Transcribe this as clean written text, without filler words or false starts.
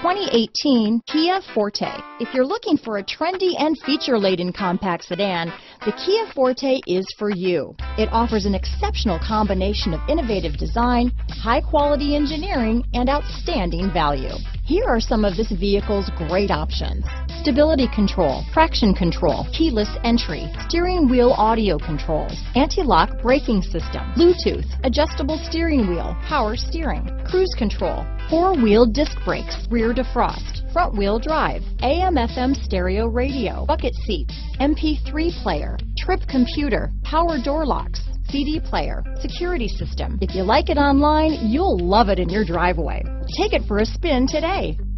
2018 Kia Forte. If you're looking for a trendy and feature-laden compact sedan, the Kia Forte is for you. It offers an exceptional combination of innovative design, high-quality engineering, and outstanding value. Here are some of this vehicle's great options: stability control, traction control, keyless entry, steering wheel audio controls, anti-lock braking system, Bluetooth, adjustable steering wheel, power steering, cruise control, four-wheel disc brakes, rear defrost, front-wheel drive, AM/FM stereo radio, bucket seats, MP3 player, trip computer, power door locks, CD player, security system. If you like it online, you'll love it in your driveway. Take it for a spin today.